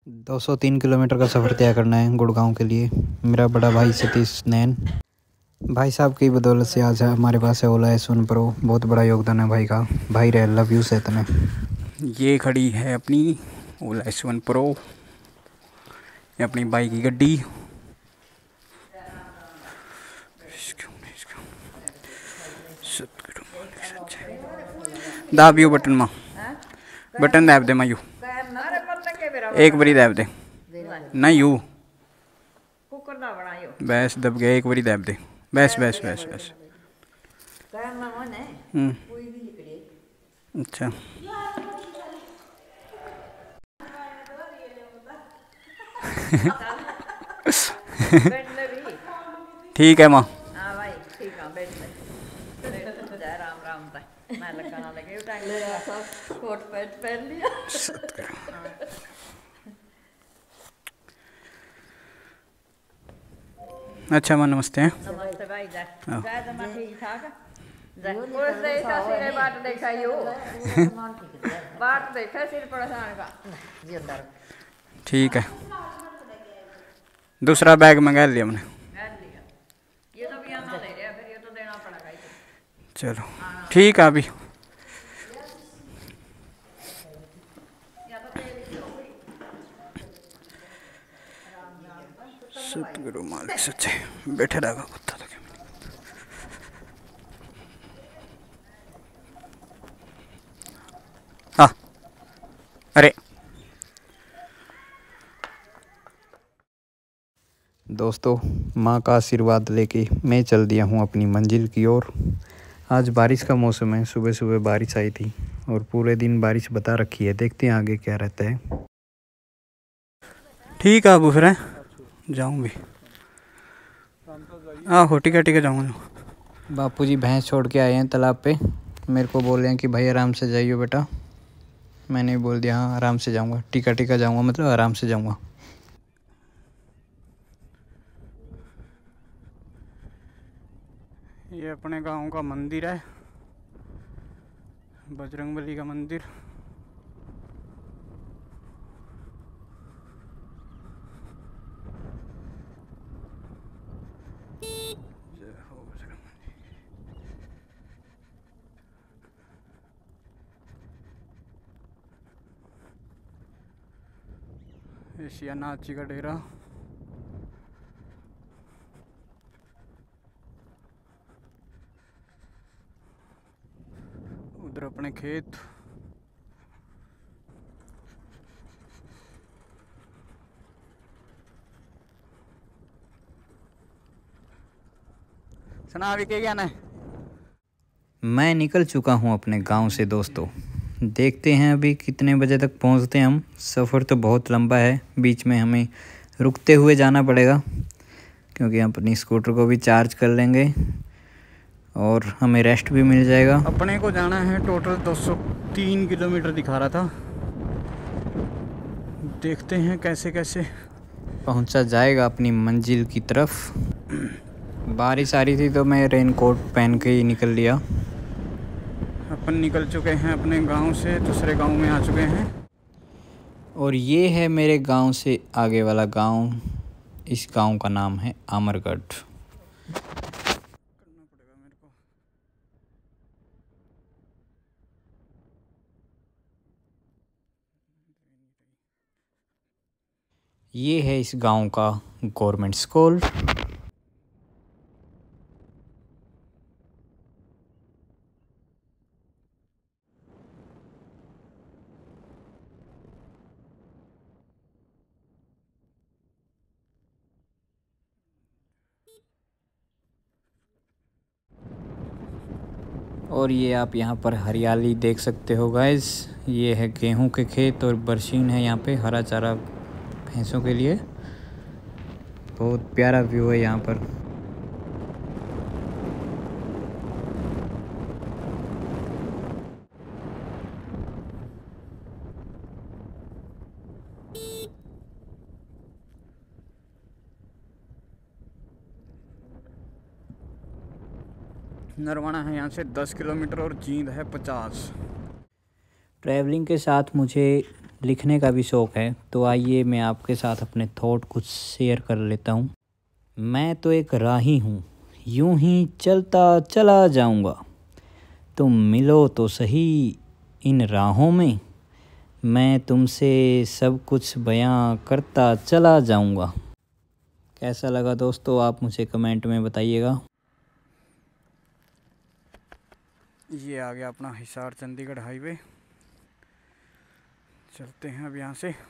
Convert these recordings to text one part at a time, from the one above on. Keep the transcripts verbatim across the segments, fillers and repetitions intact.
दो सौ तीन किलोमीटर का सफ़र तय करना है गुड़गांव के लिए। मेरा बड़ा भाई सतीश नैन भाई साहब की बदौलत से आज हमारे पास है ओला एस वन प्रो। बहुत बड़ा योगदान है भाई का। भाई रे लव यू से इतने। ये खड़ी है अपनी ओला एस वन प्रो, ये अपनी बाइक की गड्डी। दाब यू बटन माँ बटन दाब दे मायू एक बारी दाब दे ना यू बस दब गया एक बारी दाब दे बस बस बस बस। अच्छा ठीक है माँ। अच्छा माँ नमस्ते। नमस्ते भाई जा जा तो मैं ठीक ठाक कोई देखा सिरे बाट देखा यो बाट देखा सिर परेशान का जी अंदर ठीक है। दूसरा बैग मंगा लिया हमने। ये तो भी आना ले रहा फिर ये तो देना पड़ेगा। चलो ठीक है अभी सतगुरु मालिक सच्चे बैठे रहेगा कुत्ता लगे। हाँ अरे दोस्तों, माँ का आशीर्वाद लेके मैं चल दिया हूँ अपनी मंजिल की ओर। आज बारिश का मौसम है, सुबह सुबह बारिश आई थी और पूरे दिन बारिश बता रखी है। देखते हैं आगे क्या रहता है। ठीक है अब फिर जाऊँ भी आहो टिका टिका जाऊँगा। बापूजी भैंस छोड़ के आए हैं तालाब पे। मेरे को बोल रहे हैं कि भाई आराम से जाइयो बेटा। मैंने बोल दिया हाँ आराम से जाऊँगा, टिका टिका जाऊँगा, मतलब आराम से जाऊँगा। ये अपने गांव का मंदिर है, बजरंगबली का मंदिर। एशिया नाची का डेरा। उधर अपने खेत। सुना अभी क्या ज्ञान है। मैं निकल चुका हूँ अपने गांव से दोस्तों। देखते हैं अभी कितने बजे तक पहुँचते हैं हम। सफ़र तो बहुत लंबा है, बीच में हमें रुकते हुए जाना पड़ेगा क्योंकि हम अपनी स्कूटर को भी चार्ज कर लेंगे और हमें रेस्ट भी मिल जाएगा। अपने को जाना है टोटल दो सौ तीन किलोमीटर दिखा रहा था। देखते हैं कैसे कैसे पहुंचा जाएगा अपनी मंजिल की तरफ। बारिश आ रही थी तो मैं रेनकोट पहन के ही निकल लिया। अपन निकल चुके हैं अपने गांव से, दूसरे गांव में आ चुके हैं। और ये है मेरे गांव से आगे वाला गांव। इस गांव का नाम है अमरगढ़। ये है इस गांव का गवर्नमेंट स्कूल। और ये आप यहाँ पर हरियाली देख सकते हो गाइस। ये है गेहूं के खेत और बरसीन है यहाँ पे, हरा चारा भैंसों के लिए। बहुत प्यारा व्यू है यहाँ पर। नरवाना है यहाँ से दस किलोमीटर और जींद है पचास। ट्रैवलिंग के साथ मुझे लिखने का भी शौक़ है, तो आइए मैं आपके साथ अपने थॉट कुछ शेयर कर लेता हूँ। मैं तो एक राही हूँ, यूं ही चलता चला जाऊँगा, तुम मिलो तो सही इन राहों में, मैं तुमसे सब कुछ बयां करता चला जाऊँगा। कैसा लगा दोस्तों, आप मुझे कमेंट में बताइएगा। ये आ गया अपना हिसार चंडीगढ़ हाईवे। चलते हैं अब यहाँ से।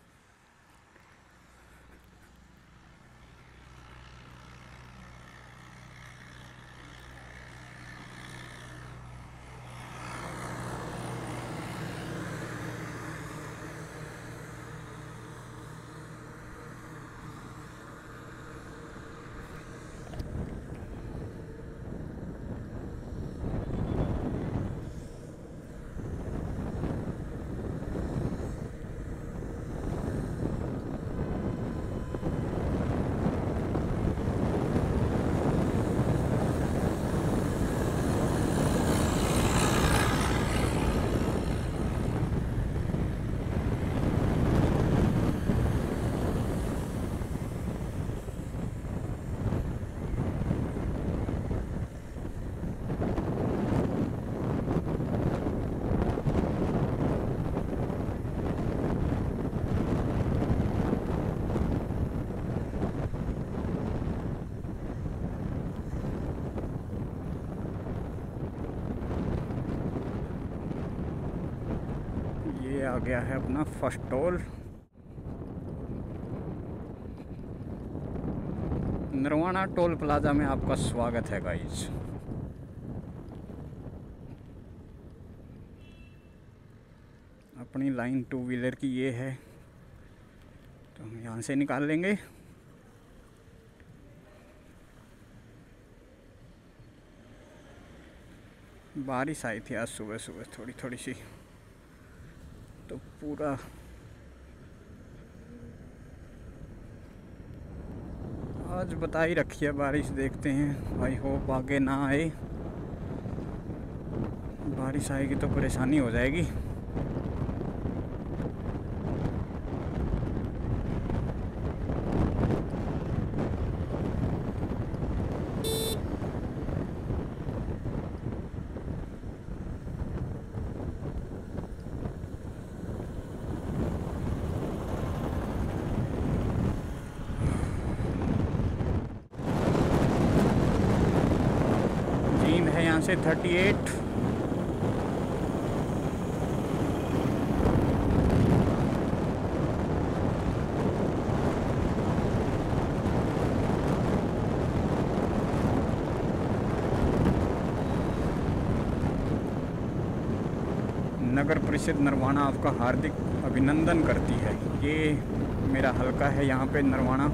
ये आ गया है अपना first toll, Narwana toll plaza में आपका स्वागत है गाइस। अपनी लाइन टू व्हीलर की ये है, तो हम यहाँ से निकाल लेंगे। बारिश आई थी आज सुबह सुबह थोड़ी थोड़ी सी, तो पूरा आज बता ही रखी है बारिश। देखते हैं, आई होप आगे ना आए। बारिश आएगी तो परेशानी हो जाएगी। है यहाँ से थर्टी एट। नगर परिषद नरवाना आपका हार्दिक अभिनंदन करती है। ये मेरा हलका है यहाँ पे नरवाना।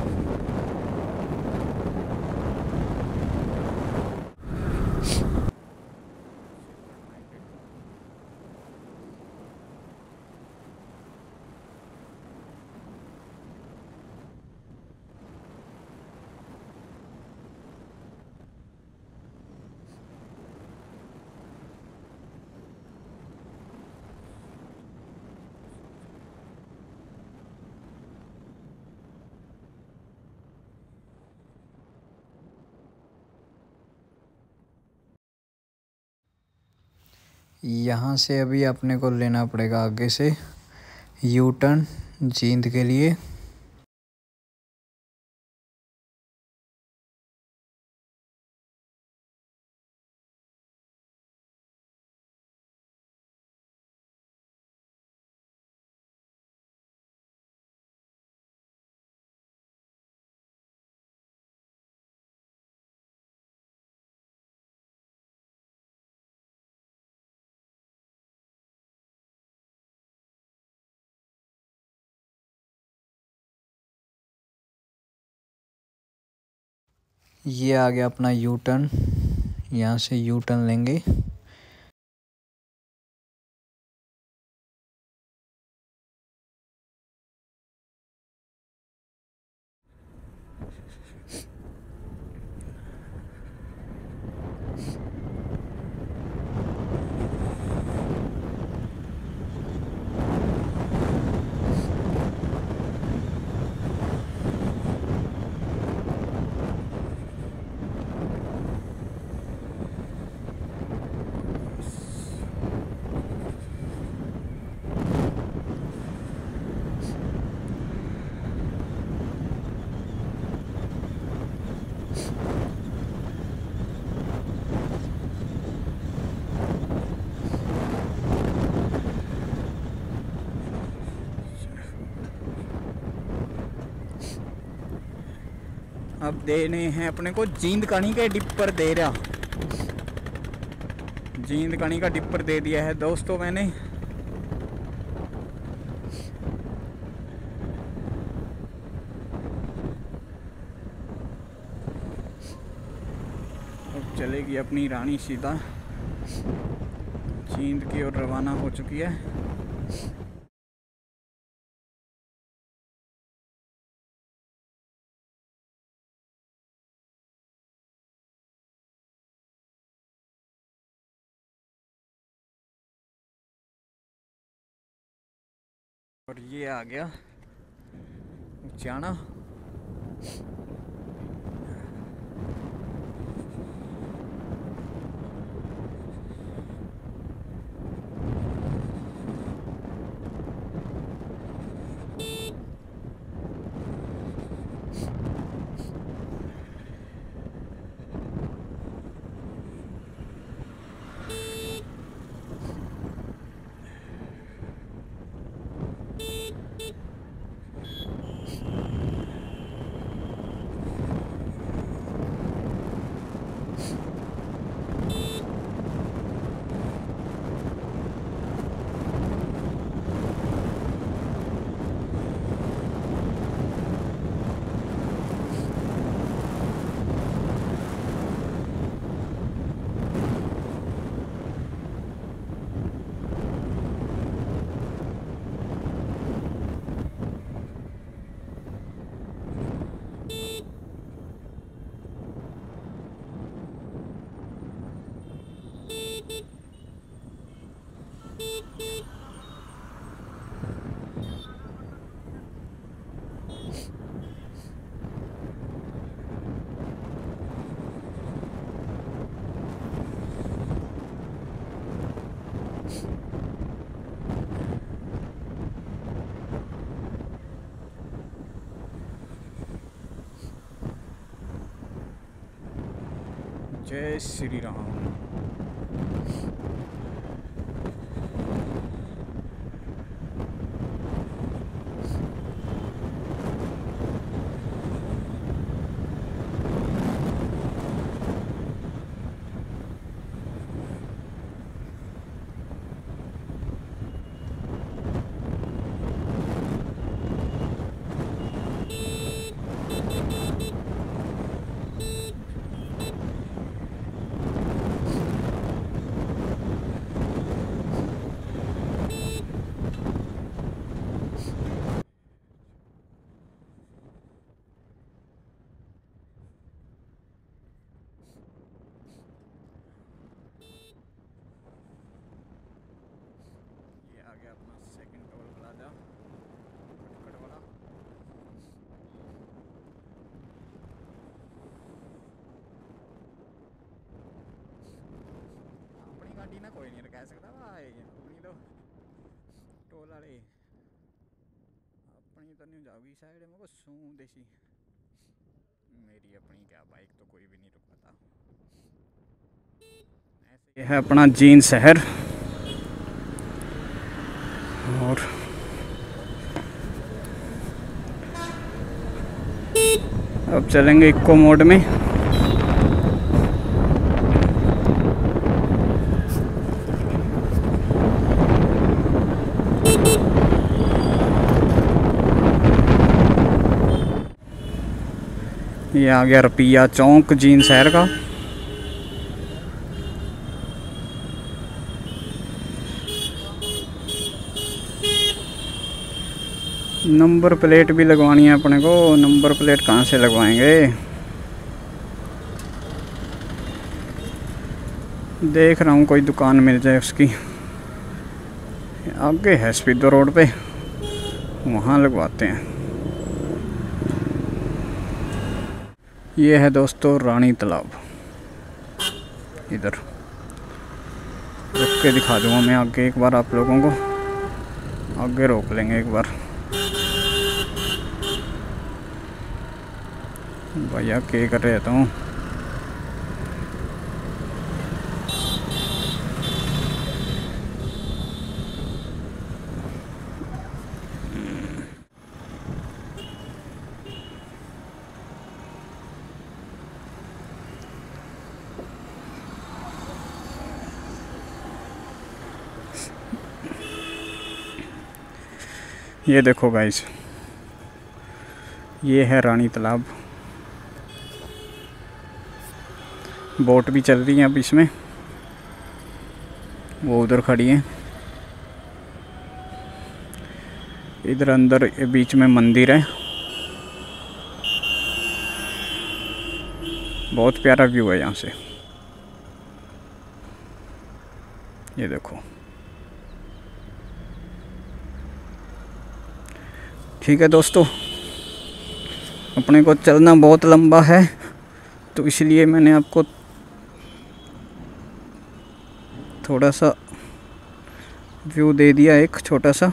यहाँ से अभी अपने को लेना पड़ेगा आगे से यू टर्न जींद के लिए। ये आ गया अपना यू टर्न, यहाँ से यू टर्न लेंगे। अब देने हैं अपने को जींद कणी के डिपर दे रहा, जींद कणी का डिपर दे दिया है दोस्तों मैंने। अब चलेगी अपनी रानी सीधा जींद की ओर रवाना हो चुकी है। और ये आ गया उचाना। जय श्री राम। आ गया अपना सेकंड टोल प्लाजा खटखट वाला। अपनी गाड़ी ना कोई नहीं कह सकता भाई, अपनी तो टोल वाले अपनी तो नहीं जाओगी साइड में को सू देसी। मेरी अपनी क्या बाइक तो कोई भी नहीं रुकवाता। ऐसे है अपना जींद शहर। और अब चलेंगे इको मोड में। ये आ गया रुपया चौक जींद शहर का। नंबर प्लेट भी लगवानी है अपने को। नंबर प्लेट कहाँ से लगवाएंगे, देख रहा हूँ कोई दुकान मिल जाए उसकी। आगे है स्पीडो रोड पे, वहाँ लगवाते हैं। ये है दोस्तों रानी तालाब। इधर रुक के दिखा दूँगा मैं आगे एक बार आप लोगों को। आगे रोक लेंगे एक बार। भैया क्या कर रहे था हूँ। ये देखो गाइस, ये है रानी तालाब। बोट भी चल रही है अब इसमें, वो उधर खड़ी है। इधर अंदर बीच में मंदिर है। बहुत प्यारा व्यू है यहाँ से, ये देखो। ठीक है दोस्तों, अपने को चलना बहुत लंबा है, तो इसलिए मैंने आपको थोड़ा सा व्यू दे दिया, एक छोटा सा।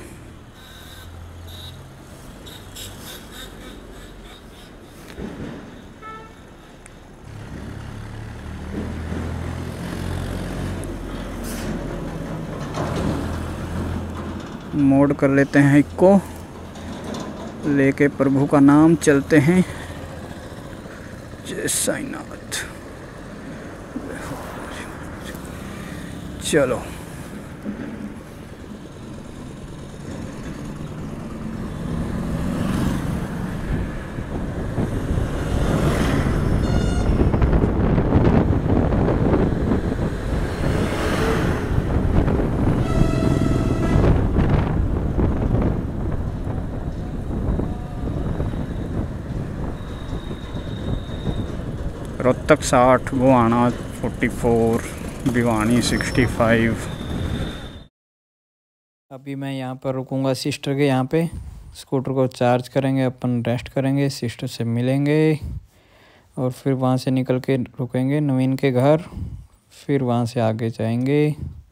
मोड़ कर लेते हैं इको, लेके प्रभु का नाम चलते हैं। जय साईनाथ। चलो रोहतक साठ, Gohana forty four, Bhiwani sixty five. अभी मैं यहाँ पर रुकूंगा सिस्टर के यहाँ पे, स्कूटर को चार्ज करेंगे, अपन रेस्ट करेंगे, सिस्टर से मिलेंगे और फिर वहाँ से निकल के रुकेंगे नवीन के घर, फिर वहाँ से आगे जाएंगे।